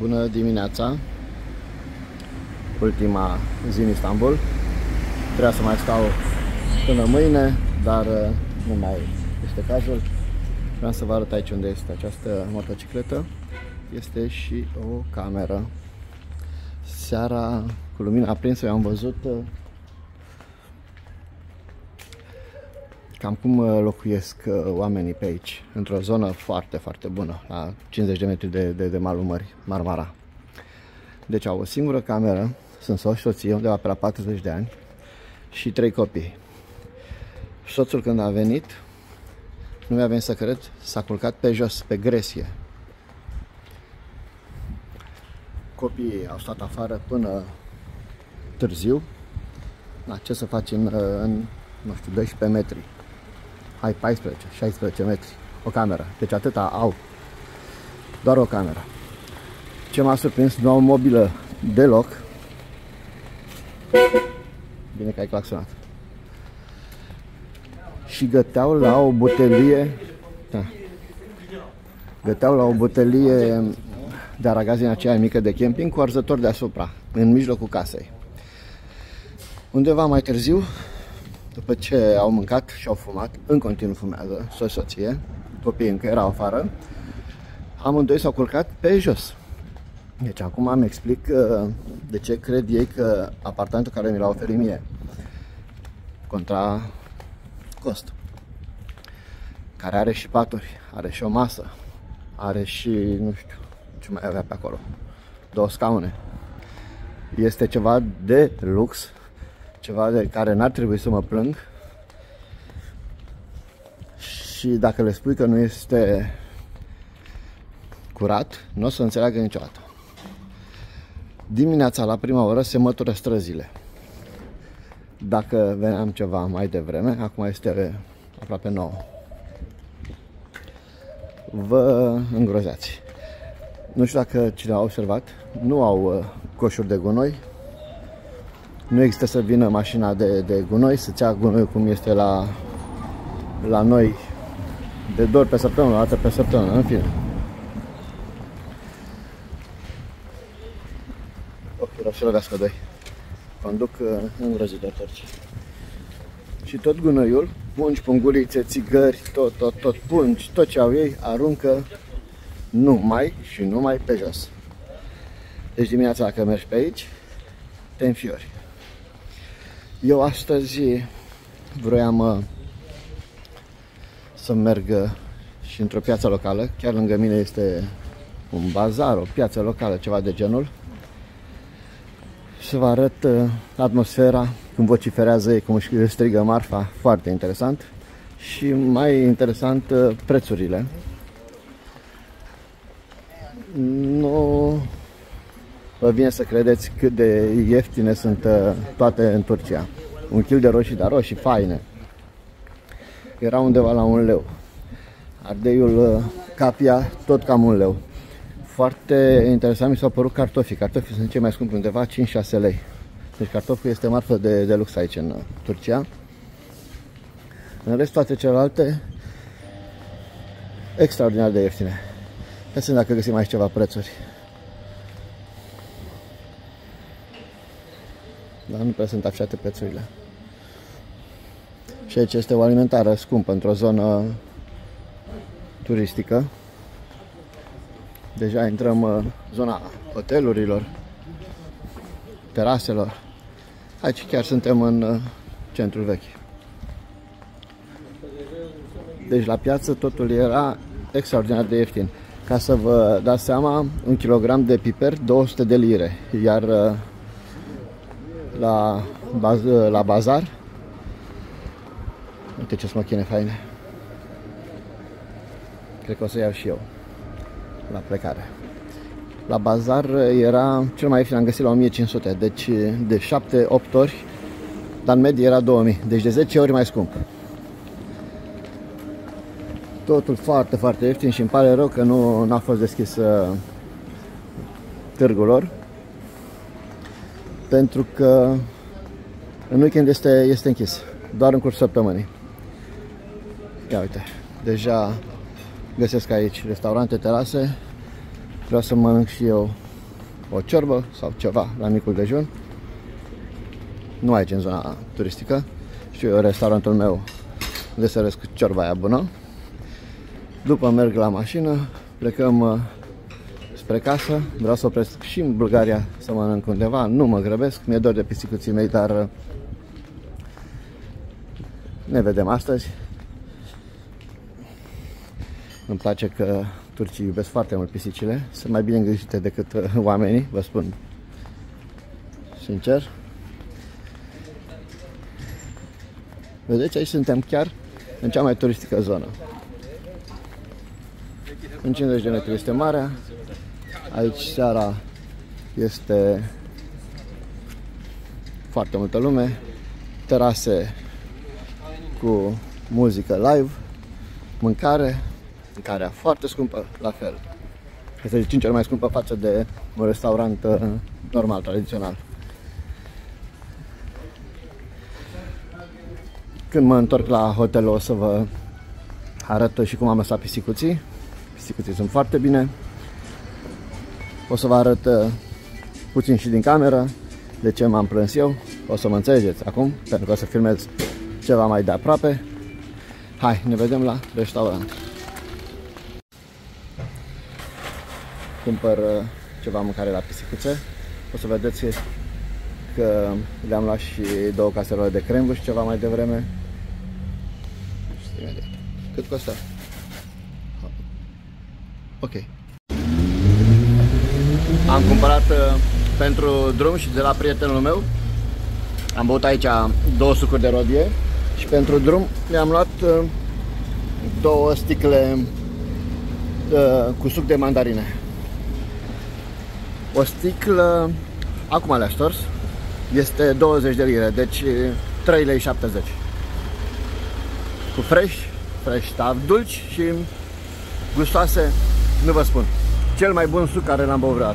Bună dimineața! Ultima zi în Istanbul. Trebuia să mai stau până mâine, dar nu mai este cazul. Vreau să vă arăt aici unde este această motocicletă. Este și o cameră. Seara, cu lumina aprinsă, eu am văzut cam cum locuiesc oamenii pe aici, într-o zonă foarte, foarte bună, la 50 de metri de malul mării, Marmara. Deci au o singură cameră, sunt soț și soție, undeva pe la 40 de ani și 3 copii. Soțul, când a venit, nu mi-a venit să cred, s-a culcat pe jos, pe gresie. Copiii au stat afară până târziu. Na, ce să faci în nu știu, 12 metri? Hai, 14-16 metri. O cameră. Deci atâta au. Doar o cameră. Ce m-a surprins, nu au mobilă deloc. Bine că ai claxonat. Și găteau la o butelie. Da. Găteau la o butelie de aragazin aceea mică de camping cu arzător deasupra, în mijlocul casei. Undeva mai târziu, după ce au mâncat și au fumat, în continuu fumează, soție, copiii încă erau afară, amândoi s-au culcat pe jos. Deci acum îmi explic de ce cred ei că apartamentul care mi l-a oferit mie, contra cost, care are și paturi, are și o masă, are și, nu știu, ce mai avea pe acolo, 2 scaune, este ceva de lux, ceva de care n-ar trebui să mă plâng. Și dacă le spui că nu este curat, nu o să înțeleagă niciodată. Dimineața la prima oră se mătură străzile. Dacă veneam ceva mai devreme, acum este aproape 9. Vă îngrozați. Nu știu dacă cine a observat, nu au coșuri de gunoi. Nu există să vină mașina de gunoi, să-ți ia gunoi cum este la noi, de 2 ori pe săptămână, o dată pe săptămână, în fine. Vreau să lovească 2. Conduc îngrozitor torci. Și tot gunoiul, pungi, pungulițe, țigări, tot pungi, tot ce au ei, aruncă numai și numai pe jos. Deci dimineața, dacă mergi pe aici, te înfiori. Eu astăzi vroiam să merg și într-o piață locală. Chiar lângă mine este un bazar, o piață locală, ceva de genul. Să vă arăt atmosfera, cum vociferează ei, cum își strigă marfa, foarte interesant. Și mai interesant, prețurile. Nu vă vine să credeți cât de ieftine sunt toate în Turcia. 1 kg de roșii, dar roșii faine, era undeva la 1 leu. Ardeiul capia, tot cam 1 leu. Foarte interesant mi s-au părut cartofii. Cartofii sunt cei mai scumpi, undeva 5-6 lei. Deci cartoful este marfă de lux aici în Turcia. În rest, toate celelalte extraordinar de ieftine. Hai să vedem dacă găsim aici ceva prețuri. Dar nu prea sunt afișate prețurile. Și aici este o alimentară scumpă, într-o zonă turistică. Deja intrăm în zona hotelurilor, teraselor. Aici chiar suntem în centrul vechi. Deci la piață totul era extraordinar de ieftin. Ca să vă dați seama, 1 kg de piper, 200 de lire. Iar la bazar, uite ce smochine faine. Cred că o să iau și eu la plecare. La bazar era cel mai ieftin, am găsit la 1500, deci de 7-8 ori, dar în medie era 2000, deci de 10 ori mai scump. Totul foarte, foarte ieftin și îmi pare rău că nu a fost deschis târgul lor, pentru că în weekend este închis, doar în cursul săptămânii. Ia uite, deja găsesc aici restaurante, terase. Vreau să mănânc și eu o ciorbă sau ceva la micul dejun. Nu aici în zona turistică. Știu eu restaurantul meu unde servesc ciorba aia bună. După merg la mașină, plecăm spre casă. Vreau să opresc și în Bulgaria să mănânc undeva. Nu mă grăbesc, mi-e dor de pisicuții mei, dar ne vedem astăzi. Îmi place că turcii iubesc foarte mult pisicile. Sunt mai bine îngrijite decât oamenii, vă spun sincer. Vedeți, aici suntem chiar în cea mai turistică zonă. În 50 de metri este marea. Aici seara este foarte multă lume. Terase cu muzică live. Mâncarea foarte scumpă, la fel. Este de 5 ori mai scumpă față de un restaurant normal, tradițional. Când mă întorc la hotel o să vă arăt și cum am lăsat pisicuții. Pisicuții sunt foarte bine. O să vă arăt puțin și din cameră de ce m-am plâns eu. O să mă înțelegeți acum, pentru că o să filmez ceva mai de aproape. Hai, ne vedem la restaurant. Cumpăr ceva mâncare la pisicuțe. O să vedeți că le-am luat și 2 caserole de crembuș ceva mai devreme. Cât costă? Ok. Am cumpărat pentru drum și de la prietenul meu. Am băut aici 2 sucuri de rodie și pentru drum mi-am luat 2 sticle cu suc de mandarine. O sticlă, acum le-a stors, este 20 de lire, deci 3,70 lei. Cu fresh, dar dulci și gustoase, nu vă spun. Cel mai bun suc care l-am băut vreodată.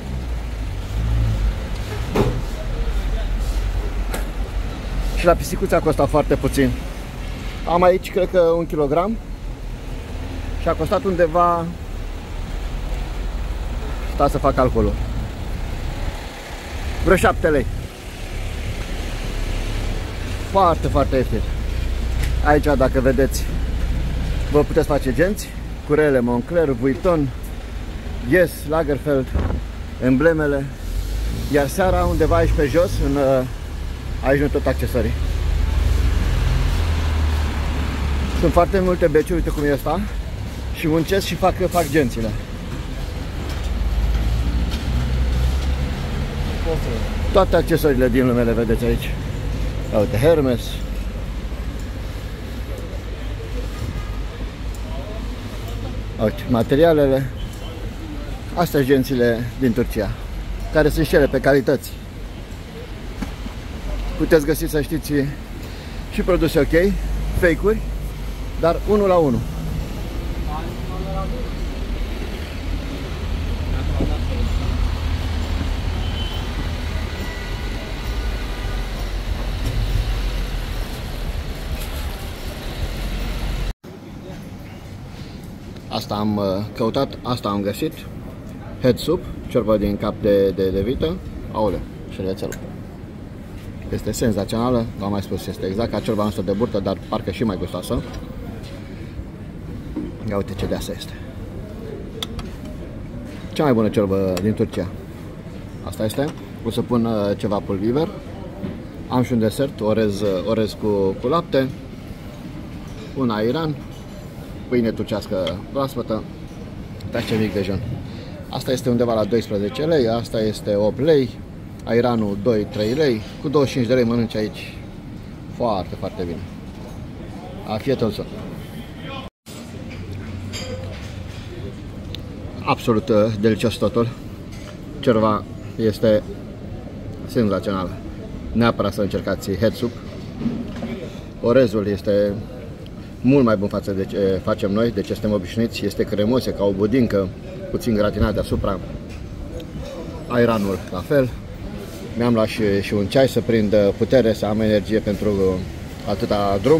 Și la pisicuța a costat foarte puțin. Am aici, cred că 1 kg și a costat undeva, stați să fac calculul, vreo 7 lei. Foarte, foarte ieftin. Aici, dacă vedeți, vă puteți face genți, curele Moncler, Vuitton, Yes, Lagerfeld, emblemele. Iar seara undeva aici pe jos, aici nu tot accesorii. Sunt foarte multe beciuri, uite cum e asta, și muncesc și fac gențile. Toate accesoriile din lume le vedeți aici. Uite, Hermes. Uite, materialele. Astea sunt gențile din Turcia, care sunt și ele pe calități. Puteți găsi, să știți, și produse ok, fake-uri, dar 1 la 1. Asta am căutat, asta am găsit. Head soup, ciorbă din cap de vită. Aoleu, șervețelul. Este senzațională, v-am mai spus, este exact ca ciorba noastră de burtă, dar parcă și mai gustoasă. Ia uite ce deasă este. Cea mai bună ciorbă din Turcia. Asta este. O să pun ceva pulviver. Am și un desert, orez cu lapte. Un airan. Pâine turcească proaspătă. Uitați ce mic dejun. Asta este undeva la 12 lei, asta este 8 lei. Airanul 2-3 lei. Cu 25 de lei mănânci aici. Foarte, foarte bine. Afietul său. Absolut delicios totul. Ciorba este senzațională. Neapărat să încercați head soup. Orezul este mult mai bun față de ce facem noi, de ce suntem obișnuiți. Este cremos, ca o budincă, puțin gratinat deasupra. Airanul la fel. Mi-am luat și un ceai să prind putere, să am energie pentru atâta drum.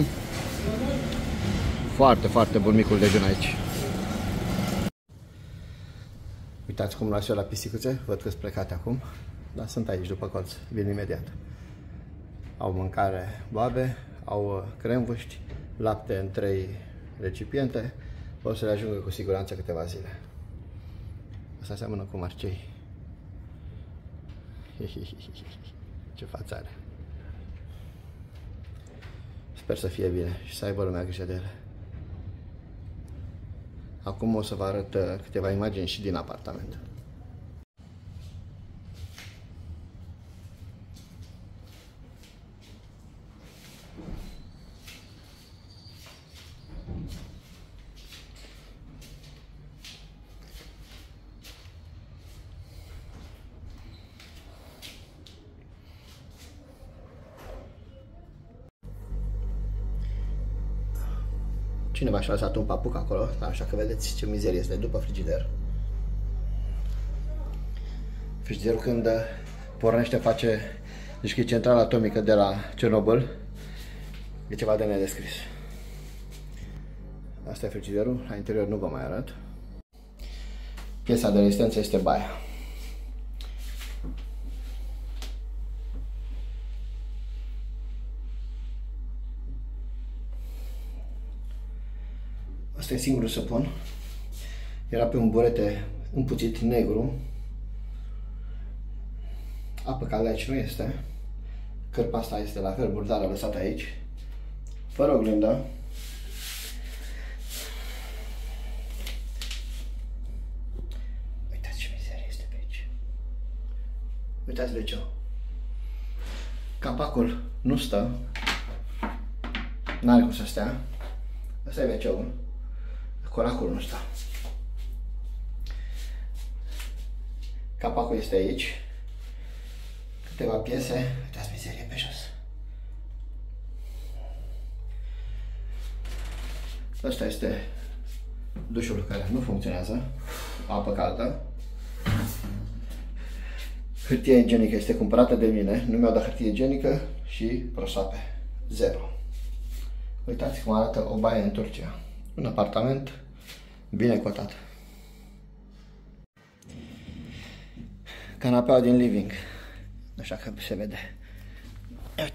Foarte, foarte bun micul dejun aici. Uitați cum las eu la pisicuțe, văd că sunt plecate acum, dar sunt aici după colț, vin imediat. Au mâncare boabe, au cremvuști, lapte în 3 recipiente, o să le ajungă cu siguranță câteva zile. Asta seamănă cu marcei. Ce față are. Sper să fie bine și să aibă lumea grijă de ele. Acum o să vă arăt câteva imagini și din apartament. Cineva și-a lăsat un papuc acolo, așa că vedeți ce mizerie este după frigider. Frigiderul când pornește face, deci că e centrala atomică de la Cernobâl, e ceva de nedescris. Asta e frigiderul, la interior nu vă mai arăt. Piesa de rezistență este baia. Asta e singurul săpun. Era pe un burete împuțit negru. Apă caldă aici nu este. Cărpa asta este la fel, burdară lăsată aici. Fără oglindă. Uitați ce mizerie este pe aici. Uitați de ce. Capacul nu stă. N-are cum să stea. Asta e WC-ul. Coracul nu stă. Capacul este aici. Câteva piese. Uitați mizerie pe jos. Asta este dușul care nu funcționează. Apă caldă. Hârtia igienică este cumpărată de mine. Nu mi-au dat hârtie igienică și prosoape. 0. Uitați cum arată o baie în Turcia. Un apartament bine cotat. Canapeaua din living. Așa că se vede. Uite.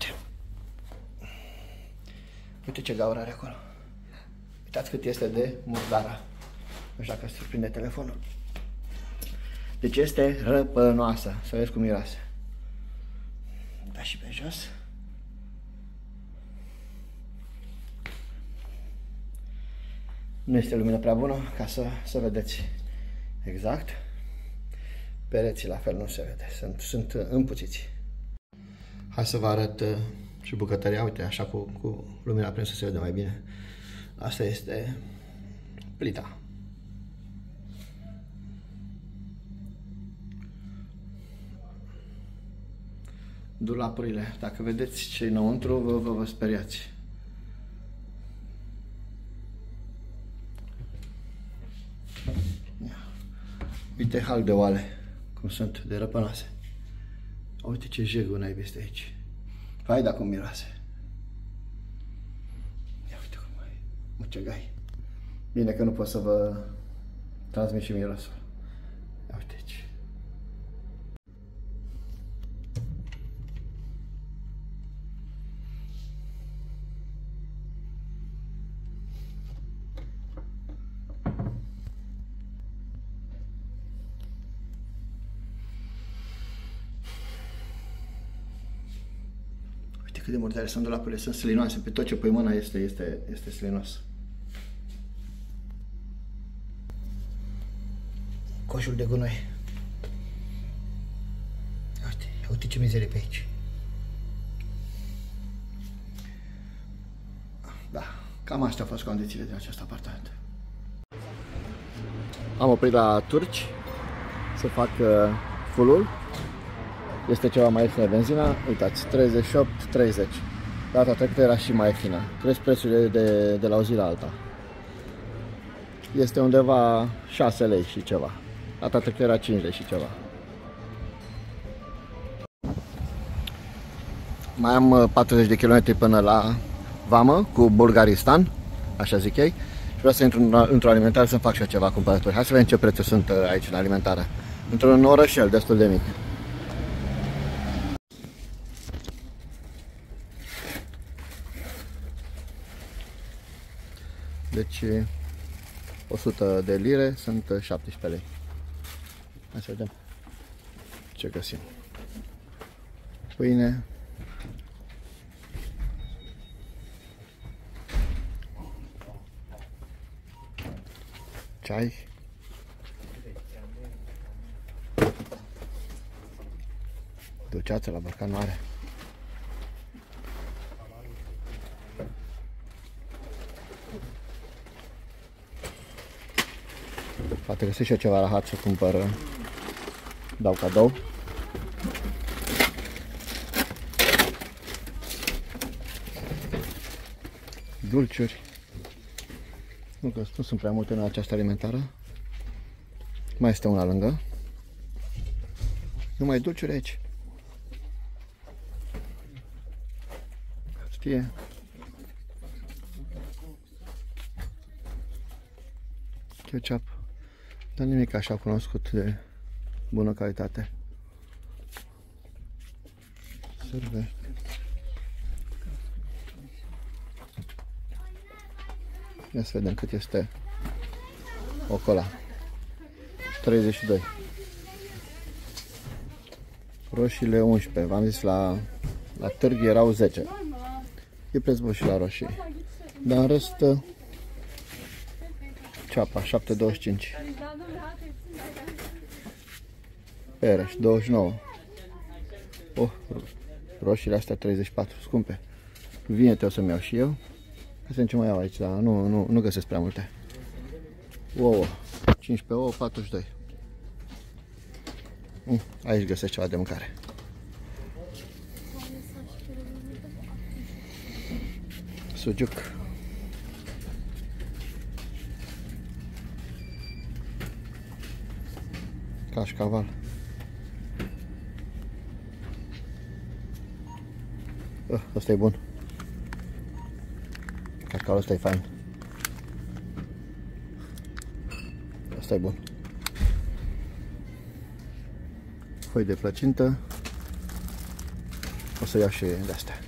Uite ce gaură are acolo. Uitați cât este de murdară. Nu știu dacă se prinde telefonul. Deci este răpănoasă. Să vezi cum miroase. Da, și pe jos. Nu este lumină prea bună ca să vedeți exact. Pereții la fel nu se vede, sunt împuțiți. Hai să vă arăt și bucătăria, uite, așa cu lumina prinsă se vede mai bine. Asta este plita. Dulapurile, dacă vedeți ce înăuntru, vă speriați. Uite hal de oale, cum sunt de răpănoase. Uite ce jegul naibii este aici. Hai da cum miroase. Ia uite cum mai mucegai. Bine că nu pot să vă transmit și mirosul. Ia uite aici. Cât de murdare sunt dulapurile, sunt slinoase, pe tot ce pui mâna este slinos. Coșul de gunoi. Uite ce mizerie pe aici. Da, cam astea au fost condițiile din acest apartament. Am oprit la turci să fac full-ul. Este ceva mai ieftină benzina, uitați, 38,30. Data trecută era și mai ieftină. Cresc prețurile de la o zi la alta. Este undeva 6 lei și ceva. Data trecută era 5 lei și ceva. Mai am 40 de km până la vamă cu Bulgaristan, așa zic ei, și vreau să intru într-o alimentară să-mi fac și eu ceva cumpărături. Hai să vedem ce prețuri sunt aici în alimentară. Într-un orășel destul de mic. Deci 100 de lire sunt 17 lei. Hai să vedem ce găsim. Pâine. Ceai. Dulceață la Borcan Mare. Poate găsesc și eu ceva rahat să cumpăr, dau cadou. Dulciuri. Nu sunt prea multe în această alimentară. Mai este una lângă. Numai dulciuri aici. Hârtie. Ketchup. Dar nimic așa cunoscut de bună calitate. Sârve. Ia să vedem cât este o cola. 32. Roșiile 11. V-am zis la târg erau 10. E preț bun și la roșii. Dar în rest ceapa 7,25. Pereș 29. Oh, roșiile astea 34, scumpe. Vine-te, o să-mi iau și eu. Să vedem ce mai iau aici, dar nu găsesc prea multe. Ouă, 15 ouă, 42. Aici găsesc ceva de mâncare. Sucuk. Cașcaval. Ăsta e bun. Cașcavalul ăsta e fain. Asta e bun. Foi de plăcintă. O să iau și de astea.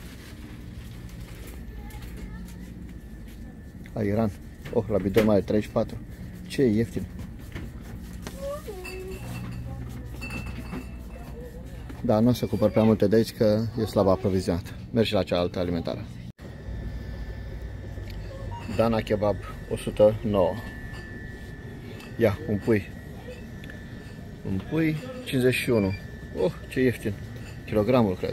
Airan. La bidon mare 34. Ce e ieftin. Da, nu o să cumpăr prea multe de aici că e slab aprovizionat. Merg și la cealaltă alimentară. Dana Kebab 109. Ia, un pui. Un pui 51. Ce ieftin. Kilogramul, cred.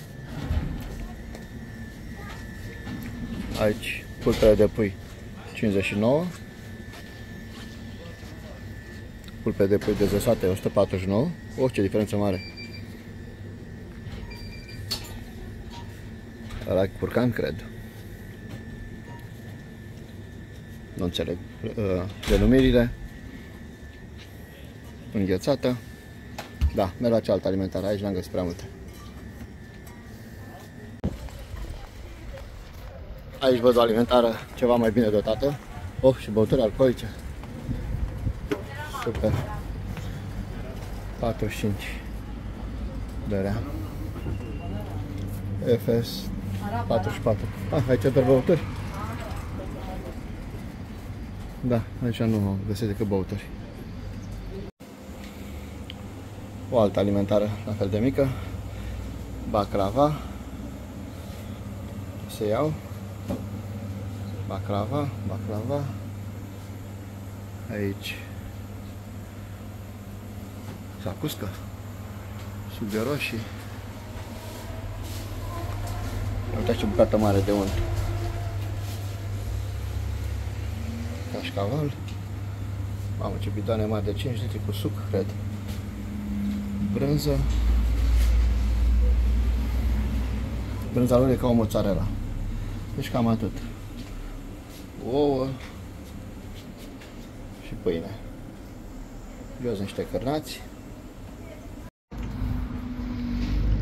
Aici pulpele de pui 59. Pulpe de pui dezăsate 149. Ce diferență mare. Ăla e curcan, cred. Nu înțeleg denumirile. Înghețată. Da, merg la cealaltă alimentară. Aici n-am găsit prea multe. Aici văd o alimentară ceva mai bine dotată. Și băuturi alcoolice. Super. 45 de lei. FS 44. Aici doar băuturi. Da, aici nu găsesc decât băuturi. O altă alimentară la fel de mică. Baclava. Se iau. Baclava. Aici sacuscă. Suc de roșii. Uitați ce bucată mare de unt. Cașcaval. Mamă, ce bidoane mari de 5 litri cu suc, cred. Brânză. Brânza lor e ca o mozzarella. Deci cam atât. Ouă. Și pâine. Jos niște cărnați.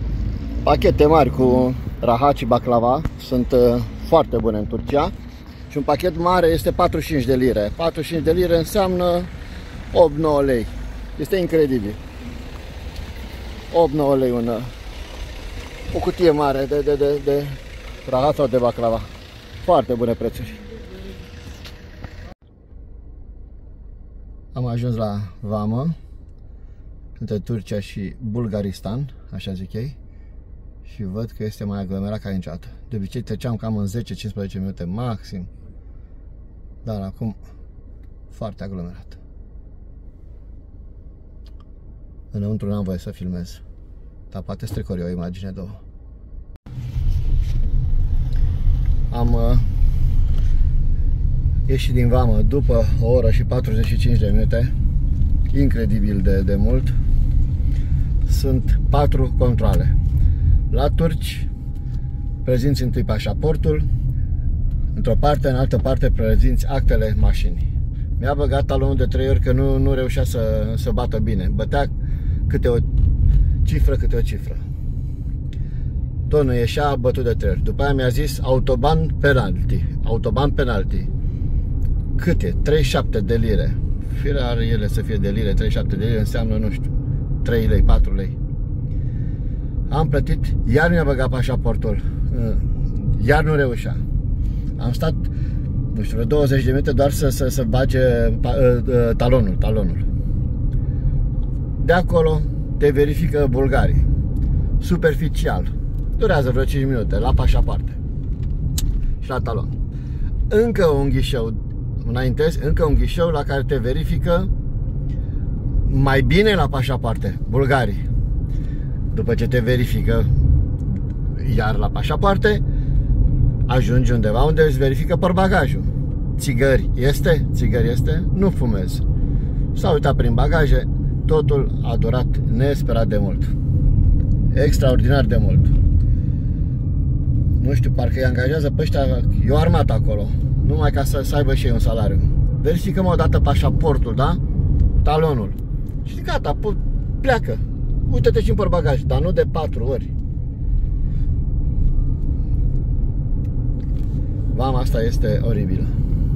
Pachete mari cu rahat și baklava. Sunt foarte bune în Turcia. Și un pachet mare este 45 de lire. 45 de lire înseamnă 8-9 lei. Este incredibil. 8-9 lei o cutie mare de rahat sau de baklava. Foarte bune prețuri. Am ajuns la vamă între Turcia și Bulgaristan, așa zic ei, și văd că este mai aglomerat ca niciodată. De obicei treceam cam în 10-15 minute maxim, dar acum foarte aglomerat. Înăuntru n-am voie să filmez, dar poate strecor eu o imagine, două. Am ieșit din vamă după o oră și 45 de minute, incredibil de mult. Sunt 4 controale. La turci prezinți întâi pașaportul, într-o parte, în altă parte prezinți actele mașinii. Mi-a băgat talonul de 3 ori că nu reușea să bată bine. Bătea câte o cifră, Tot nu ieșea, bătut de 3 ori. După aia mi-a zis autoban penalty. Cât e? 37 de lire. Firar ele să fie de lire, 37 de lire înseamnă, nu știu, 3 lei, 4 lei. Am plătit, iar mi-a băgat pașaportul. Iar nu reușea. Am stat, nu știu, vreo 20 de minute doar să bage talonul. De acolo te verifică bulgarii. Superficial. Durează vreo 5 minute la pașapoarte și la talon. Încă un ghișeu înaintezi, încă un ghișeu la care te verifică mai bine la pașapoarte, bulgarii. După ce te verifică iar la pașapoarte, ajungi undeva unde îți verifică portbagajul. Țigări este? Nu fumez. S-a uitat prin bagaje, totul a durat nesperat de mult. Extraordinar de mult. Nu știu, parcă îi angajează pe ăștia, e o armată acolo, numai ca să aibă și ei un salariu. Verificăm o dată pașaportul, da? Talonul. Și gata, pleacă. Uite-te și în portbagaj, dar nu de 4 ori. Vama asta este oribilă.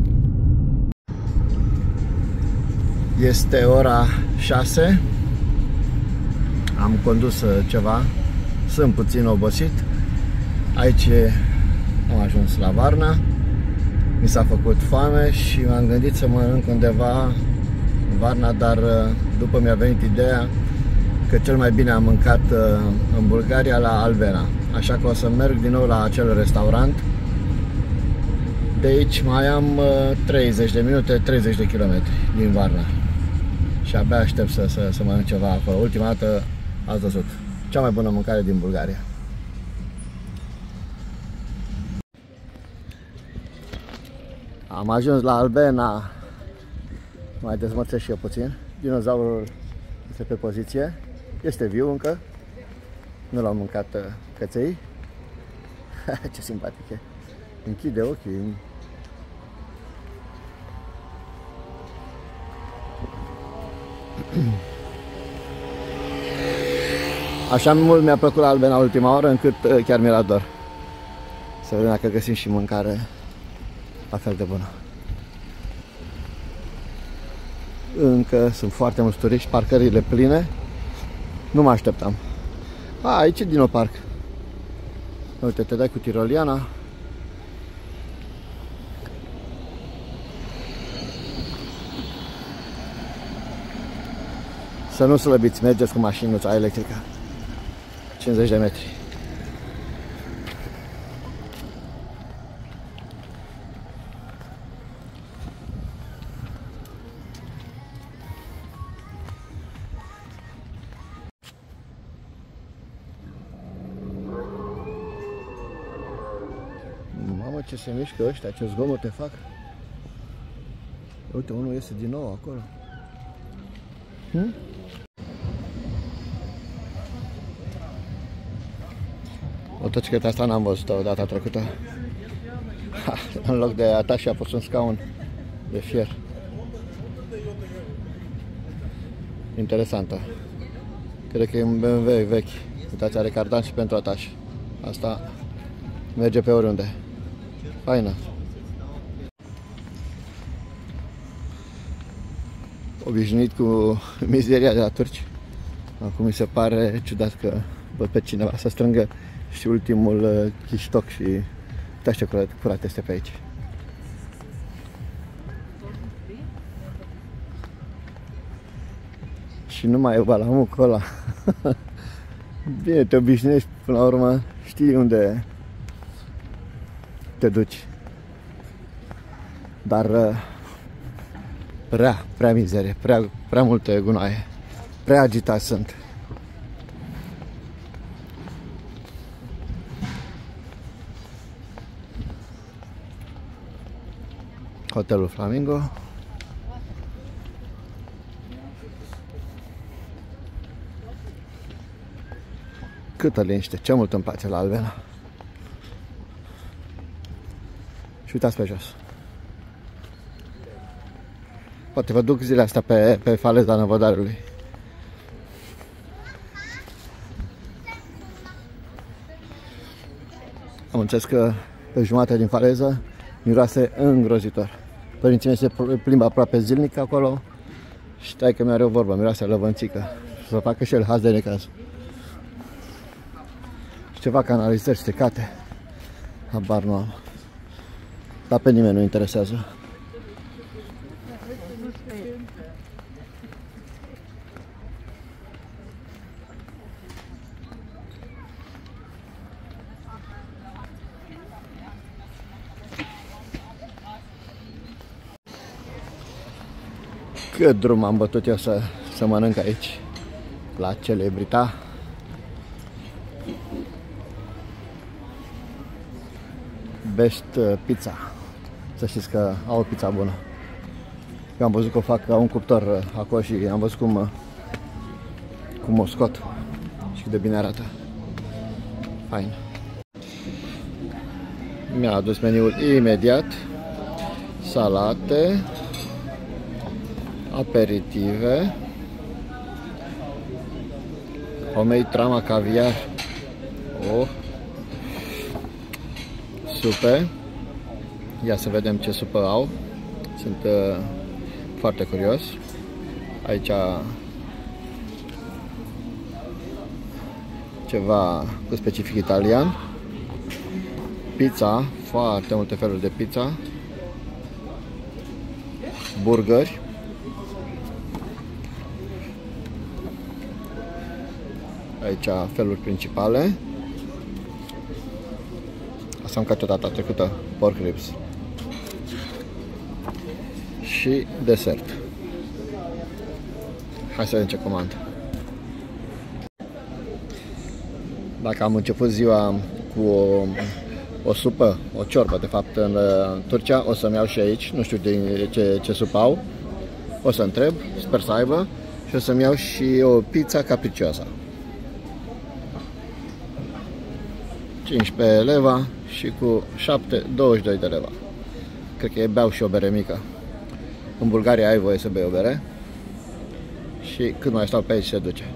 Este ora 6. Am condus ceva. Sunt puțin obosit. Aici am ajuns la Varna. Mi s-a făcut foame și m-am gândit să mănânc undeva în Varna, dar după mi-a venit ideea că cel mai bine am mâncat în Bulgaria la Albena. Așa că o să merg din nou la acel restaurant. De aici mai am 30 de minute, 30 de kilometri din Varna. Și abia aștept să mănânc ceva acolo. Ultima dată ați văzut. Cea mai bună mâncare din Bulgaria. Am ajuns la Albena. Mai dezmărțesc și eu puțin. Dinozaurul este pe poziție. Este viu încă. Nu l-au mâncat căței. Ce simpatic e. Închide ochii. Așa mult mi-a plăcut la Albena ultima oră, încât chiar mi-era dor. Să vedem dacă găsim și mâncare la fel de bună. Încă sunt foarte mulți turiști, parcările pline. Nu mă așteptam. Aici e Dino Park. Uite, te dai cu tiroliana. Să nu slăbiți, mergeți cu mașinuța electrică. 50 de metri. Mamă, ce se mișcă ăștia, ce zgomote fac. Uite, unul iese din nou acolo. Motocicleta asta n-am văzut-o data trecută. În loc de ataș a pus un scaun de fier. Interesantă. Cred că e un BMW vechi. Uitați, are cardan și pentru ataș. Asta merge pe oriunde. Faină. obișnuit cu mizeria de la turci. Acum mi se pare ciudat că văd pe cineva să strângă și ultimul chiștoc și uitați ce curat este pe aici. Și nu mai e balamucul ăla. Bine, te obișnuiești până la urmă, știi unde te duci. Dar prea mizerie, prea multe gunoaie, prea agitați sunt. Hotelul Flamingo. Câtă liniște, ce mult îmi place la Albena. Și uitați pe jos. Poate vă duc zilele astea pe faleza Năvodariului. Am înțeles că pe jumătate din faleză miroase îngrozitor. Părinții mei se plimbă aproape zilnic acolo și taică mi are o vorbă, miroase lăvănțică. Să facă și el haz de necaz. Și ceva canalizări secate. Habar nu am. Dar pe nimeni nu interesează. Cât drum am bătut eu să mănânc aici, la Celebrita. Best Pizza. Să știți că au o pizza bună. Eu am văzut că o fac la un cuptor acolo și am văzut cum o scot și cât de bine arată. Fain. Mi-a adus meniul imediat. Salate, aperitive, homemade trama caviar. Oh, supe. Ia să vedem ce supă au. Sunt foarte curios. Aici ceva cu specific italian. Pizza, foarte multe feluri de pizza. Burgeri. Aici feluri principale. Asta am mâncat o data trecută, pork ribs. Și desert. Hai să vedem ce comand. Dacă am început ziua cu o supă, o ciorbă de fapt în Turcia, o să-mi iau și aici, nu știu ce supă au. O să întreb, sper să aibă. Și o să-mi iau și o pizza capricioasă. 15 leva și cu 7, 22 de leva. Cred că beau și o bere mică. În Bulgaria ai voie să bei o bere. Și cât mai stau pe aici se duce.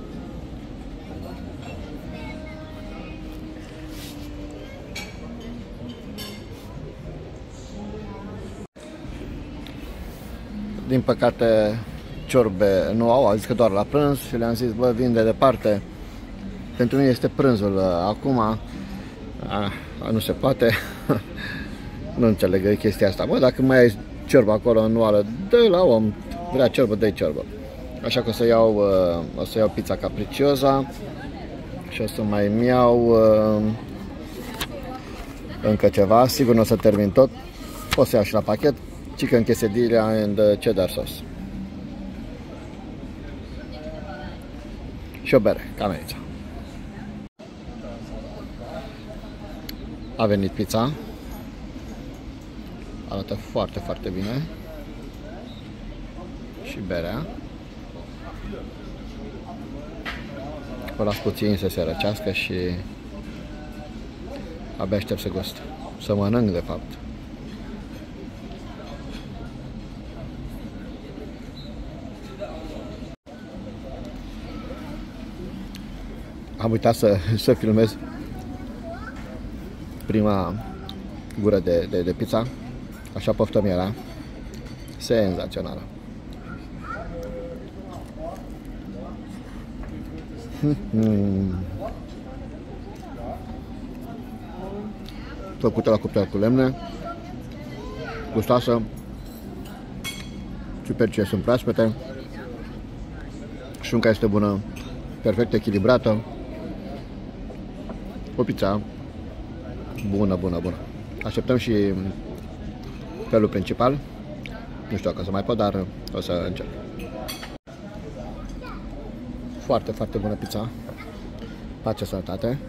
Din păcate ciorbe nu au zis că doar la prânz și le-am zis, bă, vin de departe. Pentru mine este prânzul acum. Nu se poate. Nu înțeleg chestia asta. Bă, dacă mai ai ciorbă acolo în oală, dă la om. Vrea ciorbă, dă-i ciorbă. Așa că o să iau pizza capriciosa. Și o să mai iau încă ceva. Sigur nu o să termin tot. O să iau și la pachet chicken quesadilla and cheddar sauce. Și o bere, cam aici. A venit pizza. Arată foarte, foarte bine. Și berea. O las puțin să se răcească și abia aștept să gust. Să mănânc, de fapt. Am uitat să filmez prima gură de pizza. Așa poftă mi era. Senzațională. Făcută la cuptor cu lemne, gustoasă, ciupercile sunt proaspete, șunca este bună, perfect echilibrată, o pizza bună, bună, bună. Așteptăm și felul principal, nu știu dacă o să mai pot, dar o să încerc. Foarte, foarte bună pizza, pace, sănătate.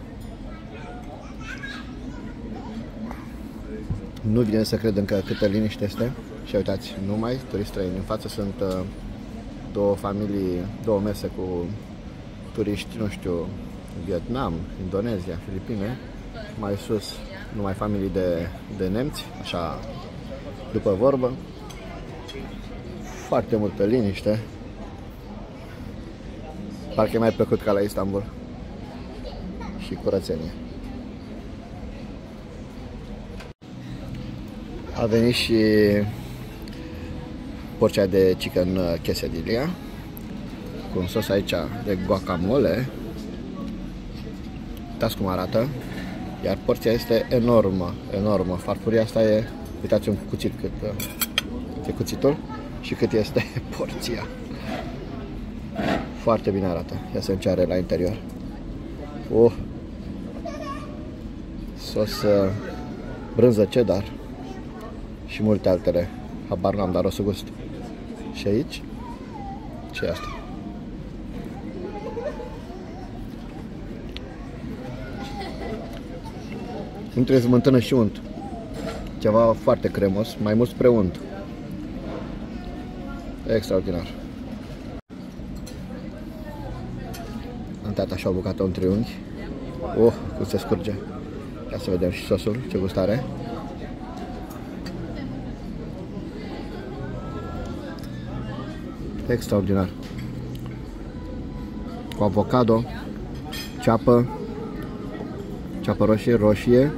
Nu vine să cred încă câtă liniște este. Și uitați, numai turiști străini. În față sunt două familii, două mese cu turiști, nu știu, Vietnam, Indonezia, Filipine. Mai sus, numai familii de nemți, așa, după vorbă. Foarte multă liniște. Parcă e mai plăcut ca la Istanbul. Și curățenie. A venit și porția de chicken quesadilla cu un sos aici de guacamole. Uitați cum arată. Iar porția este enormă, enormă. Farfuria asta e, uitați un cuțit cât e cuțitul și cât este porția. Foarte bine arată. Ia să înceară la interior. Sos brânză cheddar și multe altele. Habar n-am, dar o să gust. Și aici? Ce e asta? Între smântână și unt. Ceva foarte cremos, mai mult spre unt. Extraordinar. Am tăiat așa o bucată în triunghi. Cum se scurge. Ia să vedem și sosul, ce gust are. Extraordinar. Cu avocado, ceapă roșie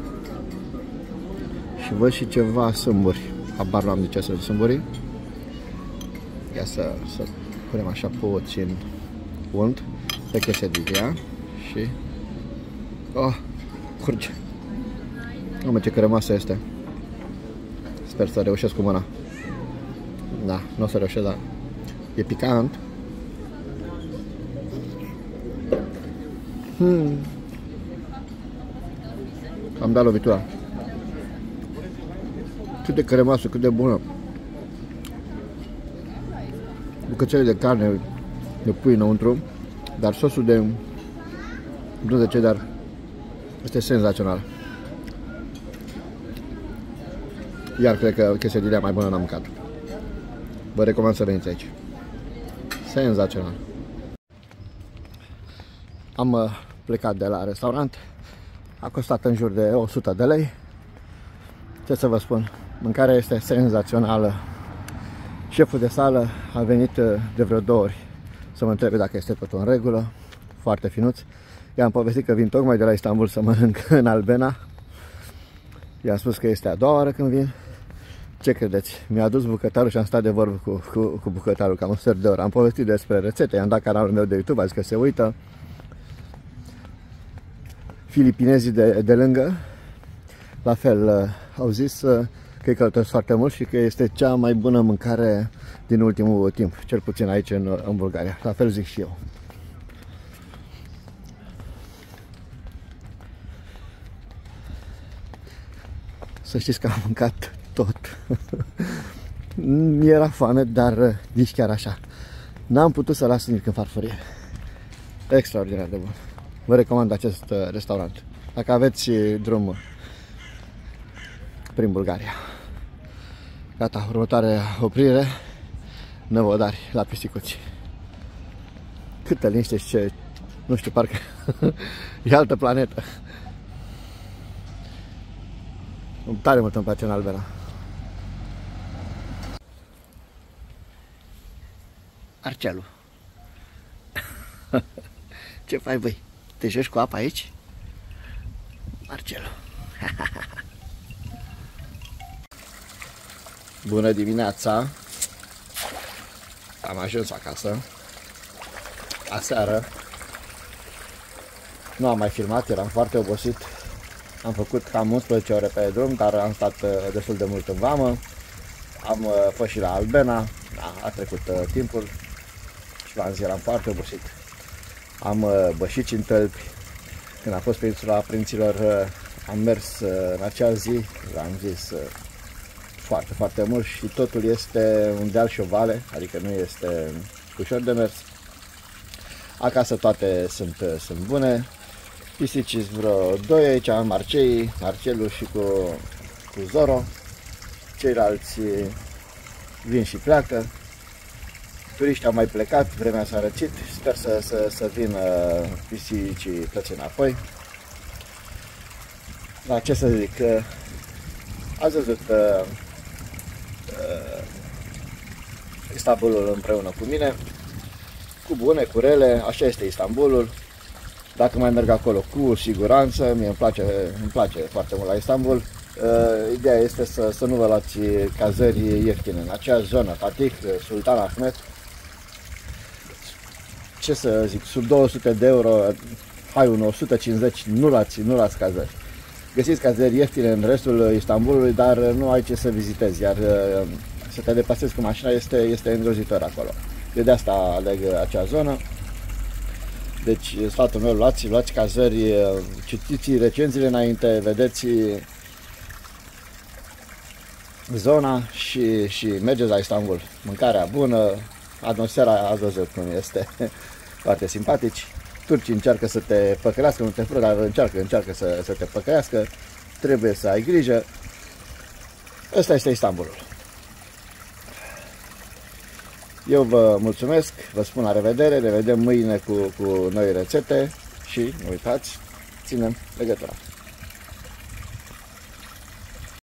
și văd și ceva sâmburi. Habar n-am de ce sunt sâmburii. Ia să punem așa puțin unt pe quesadilla și curge. Uite ce crămoasă este. Sper să reușesc cu mâna. Da, nu o să reușesc, dar e picant. Am dat lovitura. Cât de cremoasă, cât de bună. Bucățele de carne, de pui înăuntru, dar sosul de brânză cheddar este senzațional. Iar cred că quesadilla mai bună n-am mâncat. Vă recomand să veniți aici. Senzațional. Am plecat de la restaurant. A costat în jur de 100 de lei. Ce să vă spun, mâncarea este senzațională. Șeful de sală a venit de vreo 2 ori să mă întrebe dacă este totul în regulă. Foarte finuț. I-am povestit că vin tocmai de la Istanbul să mănânc în Albena. I-am spus că este a doua oară când vin. Ce credeți? Mi-a adus bucătarul și am stat de vorbă cu bucătarul cam un sfert de oră. Am povestit despre rețete, i-am dat canalul meu de YouTube, a zis că se uită. Filipinezii de lângă, la fel, au zis că îi călătoresc foarte mult și că este cea mai bună mâncare din ultimul timp, cel puțin aici în Bulgaria. La fel zic și eu. Să știți că am mâncat tot. Mi-era foame, dar nici chiar așa. N-am putut să las nimic în farfurie. Extraordinar de bun. Vă recomand acest restaurant dacă aveți drum prin Bulgaria. Gata, următoarea oprire, Năvodari, la Pisicuți. Câtă liniște și ce, nu știu, parcă e altă planetă. Tare mult îmi place în Albena. Arcelu. Ce faci, băi? Te joci cu apa aici? Marcelo. Bună dimineața! Am ajuns acasă. Aseară Nu am mai filmat, eram foarte obosit. Am făcut cam 11 ore pe drum, dar am stat destul de mult în vamă. Am fost și la Albena, da, a trecut timpul și v-am zis, eram foarte obosit. Am bășit în tălpi. Când a fost peninsula Prinților, am mers în acea zi, v-am zis, foarte, foarte mult și totul este un deal și o vale, adică nu este ușor de mers. Acasă toate sunt bune. Pisici vreo 2 aici, Marcei, Marcelu și cu Zoro. Ceilalți vin și pleacă. Turiștii au mai plecat, vremea s-a răcit. Sper să vină pisicii plăci înapoi. La ce să zic, ați văzut Istanbulul împreună cu mine, cu bune, cu rele, așa este Istanbulul. Dacă mai merg acolo, cu siguranță, mie îmi place foarte mult la Istanbul. Ideea este să nu vă luați cazări ieftine în acea zonă, Fatih, Sultan Ahmet. Ce să zic, sub 200 de euro, hai un 150, nu luați cazări. Găsiți cazări ieftine în restul Istanbulului, dar nu ai ce să vizitezi, iar să te deplasezi cu mașina este îngrozitor acolo. Eu de asta aleg acea zonă. Deci sfatul meu, luați cazări, citiți recenziile înainte, vedeți zona și mergeți la Istanbul. Mâncarea bună, atmosfera, ați văzut cum este, foarte simpatici. Turcii încearcă să te păcălească, nu te fură, dar încearcă să te păcălească. Trebuie să ai grijă. Ăsta este Istanbulul. Eu vă mulțumesc, vă spun la revedere, ne vedem mâine cu noi rețete și nu uitați, ținem legătura.